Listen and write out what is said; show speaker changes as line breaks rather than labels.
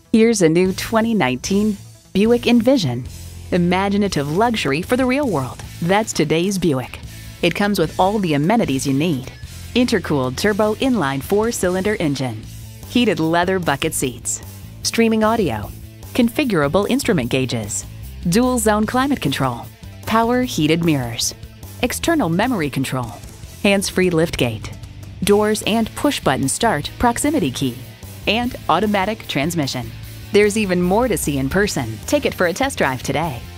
Here's a new 2019 Buick Envision. Imaginative luxury for the real world. That's today's Buick. It comes with all the amenities you need. Intercooled turbo inline 4-cylinder engine, heated leather bucket seats, streaming audio, configurable instrument gauges, dual zone climate control, power heated mirrors, external memory control, hands-free liftgate, doors and push-button start proximity key, and automatic transmission. There's even more to see in person. Take it for a test drive today.